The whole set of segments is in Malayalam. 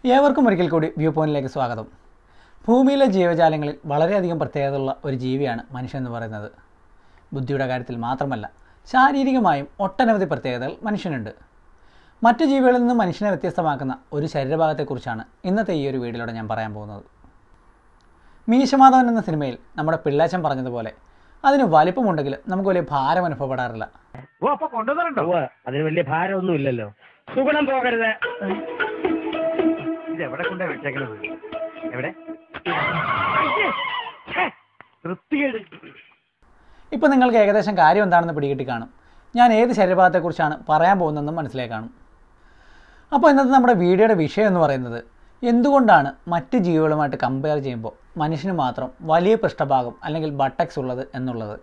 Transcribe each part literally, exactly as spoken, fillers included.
ഏവർക്കും ഒരിക്കൽ കൂടി വ്യൂ പോയിന്റിലേക്ക് സ്വാഗതം. ഭൂമിയിലെ ജീവജാലങ്ങളിൽ വളരെയധികം പ്രത്യേകതയുള്ള ഒരു ജീവിയാണ് മനുഷ്യൻ എന്ന് പറയുന്നത്. ബുദ്ധിയുടെ കാര്യത്തിൽ മാത്രമല്ല, ശാരീരികമായും ഒട്ടനവധി പ്രത്യേകതകൾ മനുഷ്യനുണ്ട്. മറ്റു ജീവികളിൽ നിന്ന് മനുഷ്യനെ വ്യത്യസ്തമാക്കുന്ന ഒരു ശരീരഭാഗത്തെക്കുറിച്ചാണ് ഇന്നത്തെ ഈ ഒരു വീഡിയോയിലൂടെ ഞാൻ പറയാൻ പോകുന്നത്. മീശമാധവൻ എന്ന സിനിമയിൽ നമ്മുടെ പിള്ളാച്ചൻ പറഞ്ഞതുപോലെ അതിന് വലിപ്പമുണ്ടെങ്കിലും നമുക്ക് വലിയ ഭാരം അനുഭവപ്പെടാറില്ല. അതിന് വലിയ ഭാരമൊന്നും ഇല്ലല്ലോ. സുഗുണം പോകരുത്. എവിടെ കൊണ്ടാ വെച്ചേക്കുന്നത്? എവിടെ? ഇപ്പം നിങ്ങൾക്ക് ഏകദേശം കാര്യം എന്താണെന്ന് പിടികിട്ടി കാണും. ഞാൻ ഏത് ശരീരഭാഗത്തെക്കുറിച്ചാണ് പറയാൻ പോകുന്നതെന്നും മനസ്സിലായി കാണും. അപ്പോൾ ഇന്നത്തെ നമ്മുടെ വീഡിയോയുടെ വിഷയം എന്ന് പറയുന്നത് എന്തുകൊണ്ടാണ് മറ്റ് ജീവികളുമായിട്ട് കമ്പയർ ചെയ്യുമ്പോൾ മനുഷ്യന് മാത്രം വലിയ പൃഷ്ഠഭാഗം അല്ലെങ്കിൽ ബട്ടക്സ് ഉള്ളത് എന്നുള്ളത്.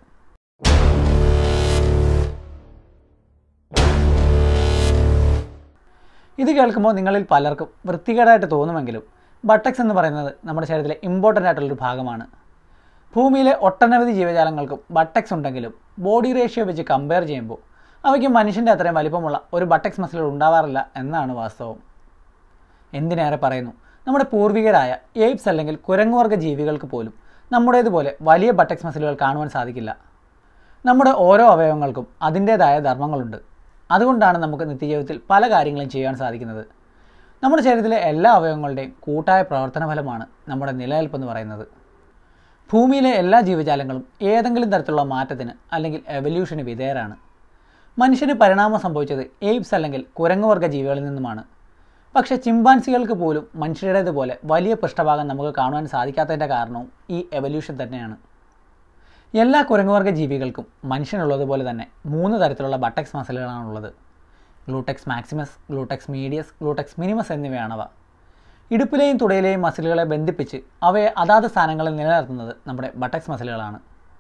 ഇത് കേൾക്കുമ്പോൾ നിങ്ങളിൽ പലർക്കും വൃത്തികേടായിട്ട് തോന്നുമെങ്കിലും ബട്ടക്സ് എന്ന് പറയുന്നത് നമ്മുടെ ശരീരത്തിലെ ഇമ്പോർട്ടൻ്റ് ആയിട്ടുള്ളൊരു ഭാഗമാണ്. ഭൂമിയിലെ ഒട്ടനവധി ജീവജാലങ്ങൾക്കും ബട്ടക്സ് ഉണ്ടെങ്കിലും ബോഡി റേഷ്യോ വെച്ച് കമ്പയർ ചെയ്യുമ്പോൾ അവയ്ക്ക് മനുഷ്യൻ്റെ അത്രയും വലിപ്പമുള്ള ഒരു ബട്ടക്സ് മസിലുകൾ ഉണ്ടാവാറില്ല എന്നാണ് വാസ്തവം. എന്തിനേറെ പറയുന്നു, നമ്മുടെ പൂർവികരായ ഏപ്സ് അല്ലെങ്കിൽ കുരങ്ങുവർഗ്ഗ ജീവികൾക്ക് പോലും നമ്മുടേതുപോലെ വലിയ ബട്ടക്സ് മസിലുകൾ കാണുവാൻ സാധിക്കില്ല. നമ്മുടെ ഓരോ അവയവങ്ങൾക്കും അതിൻ്റേതായ ധർമ്മങ്ങളുണ്ട്. അതുകൊണ്ടാണ് നമുക്ക് നിത്യജീവിതത്തിൽ പല കാര്യങ്ങളും ചെയ്യാൻ സാധിക്കുന്നത്. നമ്മുടെ ശരീരത്തിലെ എല്ലാ അവയവങ്ങളുടെയും കൂട്ടായ പ്രവർത്തന ഫലമാണ് നമ്മുടെ നിലനിൽപ്പെന്ന് പറയുന്നത്. ഭൂമിയിലെ എല്ലാ ജീവജാലങ്ങളും ഏതെങ്കിലും തരത്തിലുള്ള മാറ്റത്തിന് അല്ലെങ്കിൽ എവല്യൂഷന് വിധേയരാണ്. മനുഷ്യന് പരിണാമം സംഭവിച്ചത് ഏപ്സ് അല്ലെങ്കിൽ കുരങ്ങുവർഗ്ഗ ജീവികളിൽ നിന്നുമാണ്. പക്ഷേ ചിമ്പാൻസികൾക്ക് പോലും മനുഷ്യരുടേതുപോലെ വലിയ പൃഷ്ഠഭാഗം നമുക്ക് കാണുവാൻ സാധിക്കാത്തതിൻ്റെ കാരണവും ഈ എവല്യൂഷൻ തന്നെയാണ്. എല്ലാ കുരങ്ങുവർഗ്ഗ ജീവികൾക്കും മനുഷ്യനുള്ളതുപോലെ തന്നെ മൂന്ന് തരത്തിലുള്ള ബട്ടക്സ് മസിലുകളാണുള്ളത്. Gluteus maximus, gluteus medius, gluteus minimus എന്നിവയാണവ. ഇടുപ്പിലെയും തുടയിലെയും മസിലുകളെ ബന്ധിപ്പിച്ച് അവയെ അതാത് സ്ഥാനങ്ങളിൽ നിലനിർത്തുന്നത് നമ്മുടെ ബട്ടക്സ് മസിലുകളാണ്.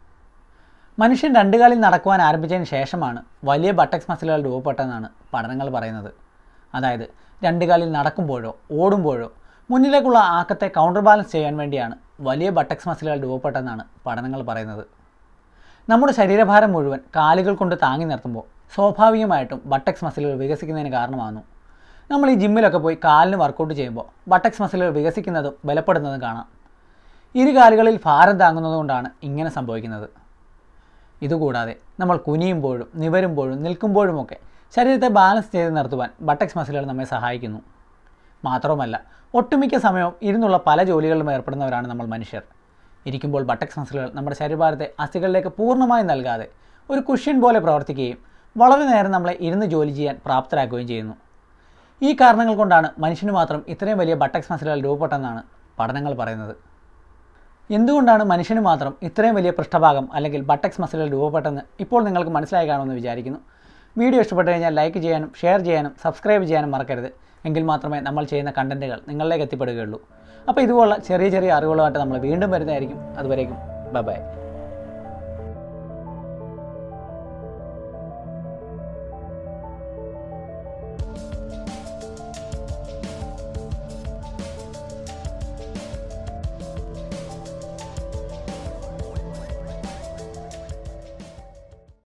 മനുഷ്യൻ രണ്ടു കാലിൽ നടക്കുവാൻ ആരംഭിച്ചതിന് ശേഷമാണ് വലിയ ബട്ടക്സ് മസിലുകൾ രൂപപ്പെട്ടതെന്നാണ് പഠനങ്ങൾ പറയുന്നത്. അതായത് രണ്ടു കാലിൽ നടക്കുമ്പോഴോ ഓടുമ്പോഴോ മുന്നിലേക്കുള്ള ആക്കത്തെ കൗണ്ടർ ബാലൻസ് ചെയ്യാൻ വേണ്ടിയാണ് വലിയ ബട്ടക്സ് മസിലുകൾ രൂപപ്പെട്ടതെന്നാണ് പഠനങ്ങൾ പറയുന്നത്. നമ്മുടെ ശരീരഭാരം മുഴുവൻ കാലുകൾ കൊണ്ട് താങ്ങി നിർത്തുമ്പോൾ സ്വാഭാവികമായിട്ടും ബട്ടക്സ് മസിലുകൾ വികസിക്കുന്നതിന് കാരണമാകുന്നു. നമ്മൾ ഈ ജിമ്മിലൊക്കെ പോയി കാലിന് വർക്കൗട്ട് ചെയ്യുമ്പോൾ ബട്ടക്സ് മസിലുകൾ വികസിക്കുന്നതും ബലപ്പെടുന്നതും കാണാം. ഇരു കാലുകളിൽ ഭാരം താങ്ങുന്നതുകൊണ്ടാണ് ഇങ്ങനെ സംഭവിക്കുന്നത്. ഇതുകൂടാതെ നമ്മൾ കുനിയുമ്പോഴും നിവരുമ്പോഴും നിൽക്കുമ്പോഴുമൊക്കെ ശരീരത്തെ ബാലൻസ് ചെയ്ത് നിർത്തുവാൻ ബട്ടക്സ് മസിലുകൾ നമ്മെ സഹായിക്കുന്നു. മാത്രവുമല്ല, ഒട്ടുമിക്ക സമയവും ഇരുന്നുള്ള പല ജോലികളിലും ഏർപ്പെടുന്നവരാണ് നമ്മൾ മനുഷ്യർ. ഇരിക്കുമ്പോൾ ബട്ടക്സ് മസിലുകൾ നമ്മുടെ ശരീരഭാരത്തെ അസ്ഥികളിലേക്ക് പൂർണ്ണമായും നൽകാതെ ഒരു കുഷ്യൻ പോലെ പ്രവർത്തിക്കുകയും വളരെ നേരം നമ്മളെ ഇരുന്ന് ജോലി ചെയ്യാൻ പ്രാപ്തരാക്കുകയും ചെയ്യുന്നു. ഈ കാരണങ്ങൾ കൊണ്ടാണ് മനുഷ്യന് മാത്രം ഇത്രയും വലിയ ബട്ടക്സ് മസിലുകൾ രൂപപ്പെട്ടെന്നാണ് പഠനങ്ങൾ പറയുന്നത്. എന്തുകൊണ്ടാണ് മനുഷ്യന് മാത്രം ഇത്രയും വലിയ പൃഷ്ഠഭാഗം അല്ലെങ്കിൽ ബട്ടക്സ് മസിലുകൾ രൂപപ്പെട്ടെന്ന് ഇപ്പോൾ നിങ്ങൾക്ക് മനസ്സിലായി കാണുമെന്ന് വിചാരിക്കുന്നു. വീഡിയോ ഇഷ്ടപ്പെട്ടു കഴിഞ്ഞാൽ ലൈക്ക് ചെയ്യാനും ഷെയർ ചെയ്യാനും സബ്സ്ക്രൈബ് ചെയ്യാനും മറക്കരുത്. എങ്കിൽ മാത്രമേ നമ്മൾ ചെയ്യുന്ന കണ്ടൻറ്റുകൾ നിങ്ങളിലേക്ക് എത്തിപ്പെടുകയുള്ളൂ. അപ്പോൾ ഇതുപോലുള്ള ചെറിയ ചെറിയ അറിവുകളുമായിട്ട് നമ്മൾ വീണ്ടും വരുന്നതായിരിക്കും. അതുവരേക്കും ബൈ ബൈ.